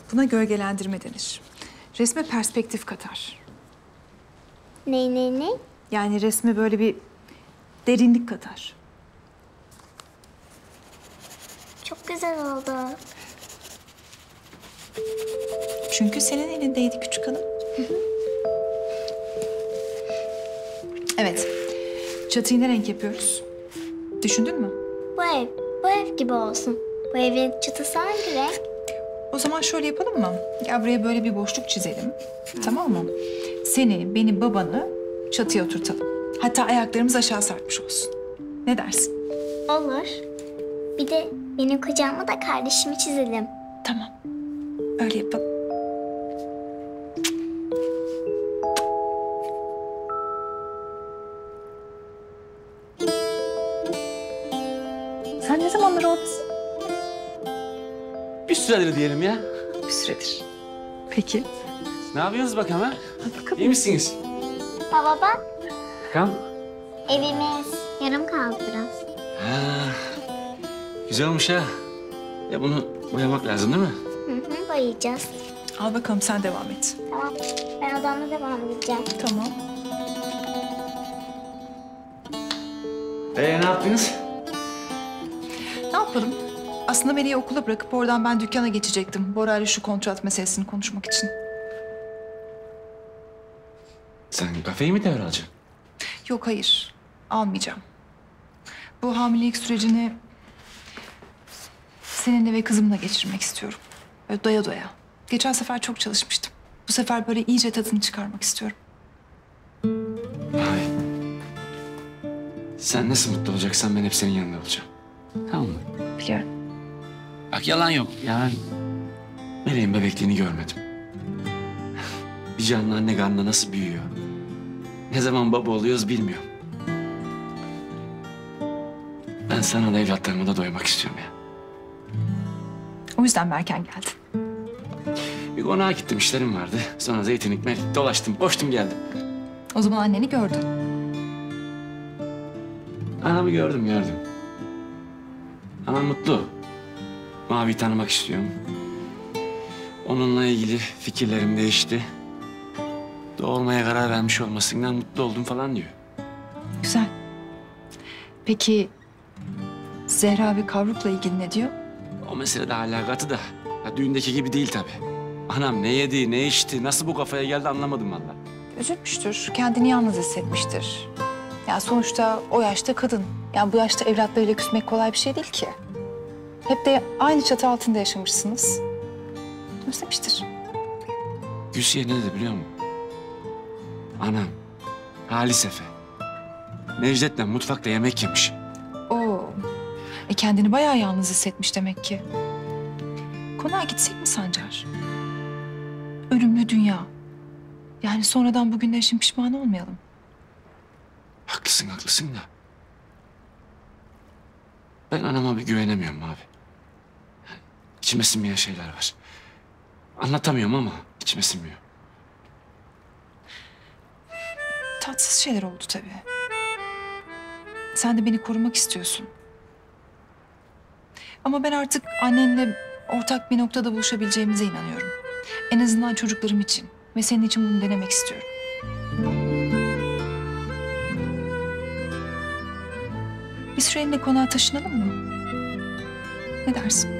Buna gölgelendirme denir. Resme perspektif katar. Ne? Yani resme böyle bir derinlik katar. Çok güzel oldu. Çünkü senin elindeydi küçük hanım. Evet. Çatıyı ne renk yapıyoruz? Düşündün mü? Bu ev gibi olsun. Bu evin çatısı hangi renk? O zaman şöyle yapalım mı? Gel buraya böyle bir boşluk çizelim. Tamam mı? Seni, beni, babanı çatıya oturtalım. Hatta ayaklarımız aşağı sarkmış olsun. Ne dersin? Olur. Bir de benim kucağıma da kardeşimi çizelim. Tamam. Öyle yapalım. Sen ne zamandır oradasın? Bir süredir diyelim ya. Bir süredir. Peki. Ne yapıyorsunuz bakalım ha? Hadi bakalım. İyi misiniz? Baba bak, Bakalım. evimiz yarım kaldı biraz. Ha, güzel olmuş ha. Ya bunu boyamak lazım değil mi? Hı, boyayacağız. Al bakalım sen devam et. Tamam, ben odamda devam edeceğim. Tamam. Ne yaptınız? Ne yapalım? Aslında Melih'i okula bırakıp oradan ben dükkana geçecektim. Bora ile şu kontrat meselesini konuşmak için. Sen kafeyi mi devralacaksın? Yok hayır. Almayacağım. Bu hamilelik sürecini seninle ve kızımla geçirmek istiyorum. Böyle doya doya. Geçen sefer çok çalışmıştım. Bu sefer böyle iyice tadını çıkarmak istiyorum. Vay. Sen nasıl mutlu olacaksan ben hep senin yanında olacağım. Tamam mı? Biliyorum. Bak yalan yok. Yani Meleğin bebekliğini görmedim. Bir canlı anne karnında nasıl büyüyor? Ne zaman baba oluyoruz bilmiyorum. Ben sana da evlatlarıma da doymak istiyorum ya. O yüzden mi erken geldin? Bir konağa gittim, işlerim vardı. Sonra Zeytinlik, Melik dolaştım, koştum geldim. O zaman anneni gördün. Anamı gördüm. Anam mutlu. Mavi'yi tanımak istiyorum. Onunla ilgili fikirlerim değişti. Doğurmaya karar vermiş olmasından mutlu oldum falan diyor. Güzel. Peki Zehra ve Kavruk'la ilgili ne diyor? O mesele de alakatı da. Ya, düğündeki gibi değil tabii. Anam ne yedi, ne içti, nasıl bu kafaya geldi anlamadım vallahi. Üzülmüştür, kendini yalnız hissetmiştir. Ya sonuçta o yaşta kadın. Yani bu yaşta evlatlarıyla küsmek kolay bir şey değil ki. Hep de aynı çatı altında yaşamışsınız. Özlemiştir. Gülsiye ne dedi biliyor musun? Anam, Halis Efe. Necdet'le mutfakta yemek yemiş. Oo. Kendini bayağı yalnız hissetmiş demek ki. Konağa gitsek mi Sancar? Ölümlü dünya. Yani sonradan bugünler için pişman olmayalım. Haklısın da. Ben anama bir güvenemiyorum abi. İçime sinmeyen şeyler var. Anlatamıyorum ama içime sinmiyor. Tatsız şeyler oldu tabii. Sen de beni korumak istiyorsun. Ama ben artık annenle ortak bir noktada buluşabileceğimize inanıyorum. En azından çocuklarım için ve senin için bunu denemek istiyorum. Bir süreliğine konağa taşınalım mı? Ne dersin?